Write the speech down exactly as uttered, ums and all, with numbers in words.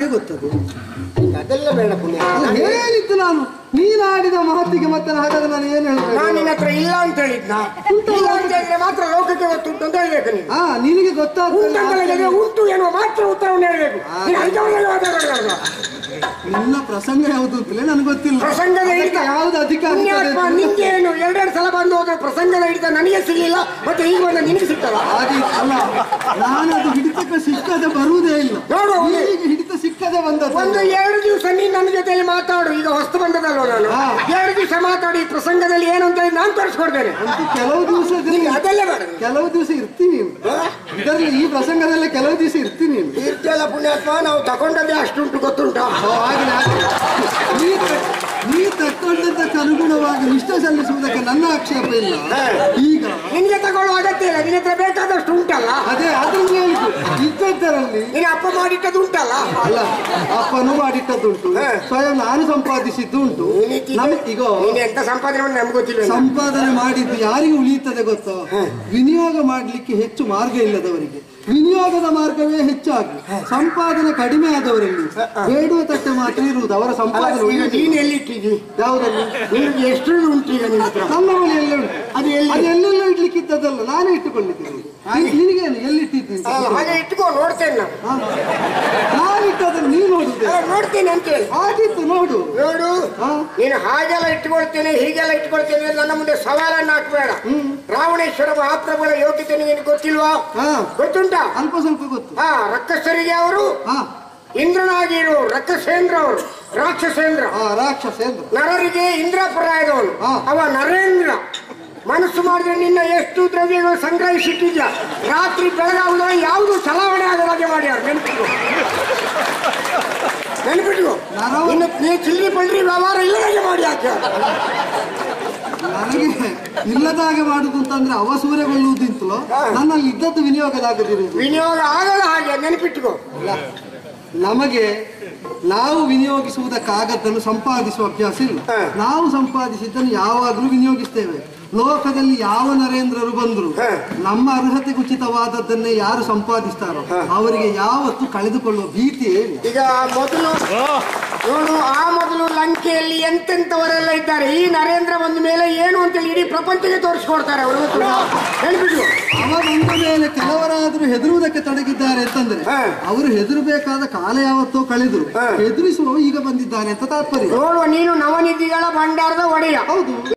ಯಾರಿಗೆ ಗೊತ್ತದು? ಅದೆಲ್ಲ ಬೇಡ ಪುಣ್ಯ. ಹೇಳಿದ್ದು ನಾನು, ನೀನು ಆಡಿದ ಮಹತ್ತಿಗೆ ಮತ್ತೆ ಹಾಗಾದ್ರೆ ನಾನು ಏನು ಹೇಳ್ತೇನೆ? ನಾನು ನಿನ್ನ ಹತ್ರ ಇಲ್ಲ ಅಂತ ಹೇಳಿದ್ನ. ಇಲ್ಲ ಅಂತ ಹೇಳಿದ್ರೆ ಮಾತ್ರ ಲೋಕಕ್ಕೆ ಗೊತ್ತುಂಟು ಅಂತ ಹೇಳ್ಬೇಕು ನೀನು. ಹಾ, ನಿನಗೆ ಗೊತ್ತಾಗ್ತದೆ ಉಂಟು ಎನ್ನುವ ಮಾತ್ರ ಉತ್ತರವನ್ನು ಹೇಳ್ಬೇಕು. ನಿನ್ನ ಪ್ರಸಂಗ ಯಾವುದು ಅಂತಲೇ ನನಗೆ ಗೊತ್ತಿಲ್ಲ. ಪ್ರಸಂಗದ ಹಿಡಿತ ಯಾವ್ದು ಅಧಿಕಾರ ನಿಂಗೆ ಏನು ಎರಡೆರಡು ಸಲ ಬಂದು ಹೋದ್ರೆ ಪ್ರಸಂಗದ ಹಿಡಿತ ನನಗೆ ಸಿಗಲಿಲ್ಲ, ಮತ್ತೆ ಈಗ ಬಂದ ನಿನಗೆ ಸಿಗ್ತಲ್ಲ? ಅಲ್ಲ, ನಾನು ಅದು ಹಿಡಿತಕ್ಕೆ ಸಿಕ್ಕದೆ ಬರುವುದೇ ಇಲ್ಲ. ನೋಡು, ಈಗ ಹಿಡಿತ ಸಿಕ್ಕದೆ ಬಂದದ್ದು. ಒಂದು ಎರಡು ದಿವಸ ನೀನು ನನ್ನ ಜೊತೆಯಲ್ಲಿ ಮಾತಾಡು. ಈಗ ಹೊಸ್ತು ಬಂದದಲ್ವ ನಾನು, ಎರಡು ದಿವಸ ಮಾತಾಡಿ ಪ್ರಸಂಗದಲ್ಲಿ ಏನು ಅಂತ ನಾನು ತೋರಿಸ್ಕೊಡ್ತೇನೆ. ಕೆಲವು ದಿವಸ ಅದೆಲ್ಲ ಬೇಡ, ಕೆಲವು ದಿವಸ ಇರ್ತೀನಿ ಇದರಲ್ಲಿ, ಈ ಪ್ರಸಂಗದಲ್ಲೇ ಕೆಲವು ದಿವಸ ಇರ್ತೀನಿ. ಇರ್ತಿಯಲ್ಲ ಪುಣ್ಯಾತ್ಮ, ನಾವು ತಗೊಂಡದ್ದೇ ಅಷ್ಟುಂಟು ಗೊತ್ತುಂಟು. ನೀ ತಕ್ಕೊಂಡದ್ದಕ್ಕೆ ಅನುಗುಣವಾಗಿ ನಿಷ್ಠೆ ಸಲ್ಲಿಸುವುದಕ್ಕೆ ನನ್ನ ಆಕ್ಷೇಪ ಇಲ್ಲ. ಈಗ ನಿನ್ಗೆ ತಗೊಳ್ಳುವ ಅಗತ್ಯ ಇಲ್ಲ, ನಿನ್ನ ಹತ್ರ ಬೇಕಾದಷ್ಟು ಉಂಟಲ್ಲ. ಅದೇ ಅದನ್ನು ಹೇಳಿದ್ದು ಇದ್ದದ್ದರಲ್ಲಿ ನೀನು ಅಪ್ಪ ಮಾಡಿಟ್ಟದ್ದು ಉಂಟಲ್ಲ. ಅಲ್ಲ, ಅಪ್ಪನು ಮಾಡಿಟ್ಟದ್ದುಂಟು, ಸ್ವಯಂ ನಾನು ಸಂಪಾದಿಸಿದ್ದು ಉಂಟು. ಈಗ ಎಂತ ಸಂಪಾದನೆ ಮಾಡಿ ನಮ್ಗೆ ಗೊತ್ತಿಲ್ಲ. ಸಂಪಾದನೆ ಮಾಡಿದ್ದು ಯಾರಿಗೆ ಉಳಿಯುತ್ತದೆ ಗೊತ್ತೋ? ವಿನಿಯೋಗ ಮಾಡ್ಲಿಕ್ಕೆ ಹೆಚ್ಚು ಮಾರ್ಗ ಇಲ್ಲದವರಿಗೆ ವಿನಿಯೋಗದ ಮಾರ್ಗವೇ ಹೆಚ್ಚಾಗಿ, ಸಂಪಾದನೆ ಕಡಿಮೆ ಆದವರಲ್ಲಿ ಬೇಡುವ ತಟ್ಟೆ ಮಾತ್ರ ಇರುವುದು. ಅವರ ಸಂಪಾದನೆ ಎಲ್ಲಿಟ್ಟಿದ್ದಿ? ಯಾವುದಲ್ಲಿ? ನಿಮಗೆ ಎಷ್ಟು ಉಂಟು ಈಗ ನಿನ್ನ ಹತ್ರ? ನನ್ನ ಮನೆ ಎಲ್ಲ ಉಂಟು. ಅದು ಅದು ಎಲ್ಲೆಲ್ಲ ಇಡ್ಲಿಕ್ಕೆ ಇದ್ದದಲ್ಲ, ನಾನೇ ಇಟ್ಟುಕೊಂಡಿದ್ದೇನೆ. ನಿನಗೇನು ಎಲ್ಲಿಟ್ಟಿದ್ದೀನಿ? ಹಾಗೆ ಇಟ್ಕೋ, ನೋಡ್ತೇನೆ ನಾನು ಇಟ್ಟದನ್ನು ನೀನು ನೋಡುದೇ? ನೋಡ್ತೇನೆ ಅಂತ ಹೇಳಿ ಆಗಿತ್ತು. ನೋಡು ನೋಡು, ನೀನು ಹಾಗೆಲ್ಲ ಇಟ್ಕೊಳ್ತೇನೆ ಹೀಗೆಲ್ಲ ಇಟ್ಕೊಳ್ತೇನೆ ನನ್ನ ಮುಂದೆ ಸವಾಲನ್ನು ಹಾಕ್ಬೇಡ. ರಾವಣೇಶ್ವರ ಮಹಾಪ್ರಭುಗಳ ಯೋಗ್ಯತೆ ನಿನಗೆ ಗೊತ್ತಿಲ್ವಾ? ಗೊತ್ತುಂಟ? ಅಲ್ಪ ಸ್ವಲ್ಪ ಗೊತ್ತು. ಹಾ, ರಕ್ಕಸರಿಗೆ ಅವರು ಇಂದ್ರನಾಗಿರು ರಕ್ಕಸೇಂದ್ರ, ಅವರು ರಾಕ್ಷಸೇಂದ್ರ. ರಾಕ್ಷಸೇಂದ್ರ ನರರಿಗೆ ಇಂದ್ರಪರಾಯದವನು ಅವ ನರೇಂದ್ರ. ಮನಸ್ಸು ಮಾಡಿದ್ರೆ ನಿನ್ನ ಎಷ್ಟು ದ್ರವ್ಯಗಳು ಸಂಗ್ರಹಿಸಿಟ್ಟಿದ್ಯ, ರಾತ್ರಿ ಬೆಳಗಾವುದ ಯಾವುದು ಚಲಾವಣೆ ಆಗದಾಗೆ ಮಾಡ್ಯಾರ. ನೆನಪಿಟ್ಕೋ, ನೆನಪಿಟ್ಕೋ. ಇನ್ನು ನೀ ಚಿಲ್ರಿ ಪಲ್ರಿ ವ್ಯವಹಾರ ಇಲ್ಲದಾಗೆ ಮಾಡಿ ಹಾಕಿ. ನನಗೆ ಇಲ್ಲದಾಗೆ ಮಾಡುದು ಅಂತಂದ್ರೆ ಅವ ಸೂರ್ಯಗೊಳ್ಳುವುದಿಂತಲೋ, ನನ್ನಲ್ಲಿ ಇದ್ದದ್ದು ವಿನಿಯೋಗದಾಗದಿರುವುದು. ವಿನಿಯೋಗ ಆಗದ ಹಾಗೆ ನೆನಪಿಟ್ಟುಕೋ. ನಮಗೆ ನಾವು ವಿನಿಯೋಗಿಸುವುದಕ್ಕಾಗದ್ದನ್ನು ಸಂಪಾದಿಸುವ ಅಭ್ಯಾಸ ಇಲ್ಲ. ನಾವು ಸಂಪಾದಿಸಿದ್ದನ್ನು ಯಾವಾಗಲೂ ವಿನಿಯೋಗಿಸ್ತೇವೆ. ಲೋಕದಲ್ಲಿ ಯಾವ ನರೇಂದ್ರರು ಬಂದ್ರು ನಮ್ಮ ಅರ್ಹತೆಗೆ ಉಚಿತವಾದದ್ದನ್ನೇ ಯಾರು ಸಂಪಾದಿಸ್ತಾರೋ ಅವರಿಗೆ ಯಾವತ್ತು ಕಳೆದುಕೊಳ್ಳುವ ಭೀತಿ ಏನು? ಈಗ ಮೊದಲು ನೋಡು, ಆ ಮೊದಲು ಲಂಕೆಯಲ್ಲಿ ಎಂತೆಂತವರೆಲ್ಲ ಇದ್ದಾರೆ. ಈ ನರೇಂದ್ರ ಬಂದ ಮೇಲೆ ಏನು ಅಂತೇಳಿ ಇಡೀ ಪ್ರಪಂಚಕ್ಕೆ ತೋರಿಸ್ಕೊಡ್ತಾರೆ ಅವರು. ಹೇಳ್ಬಿಟ್ಟು ಅವ ಬಂದ ಮೇಲೆ ಕೆಲವರಾದ್ರೂ ಹೆದರುವುದಕ್ಕೆ ತೊಡಗಿದ್ದಾರೆ ಅಂತಂದ್ರೆ ಅವರು ಹೆದರಬೇಕಾದ ಕಾಲ ಯಾವತ್ತೋ ಕಳೆದ್ರು, ಹೆದರಿಸುವ ಈಗ ಬಂದಿದ್ದಾನೆ ಅಂತ ತಾತ್ಪರ್ಯ. ನೋಡುವ, ನೀನು ನವನಿಧಿಗಳ ಭಂಡಾರದ ಒಡೆಯ. ಹೌದು.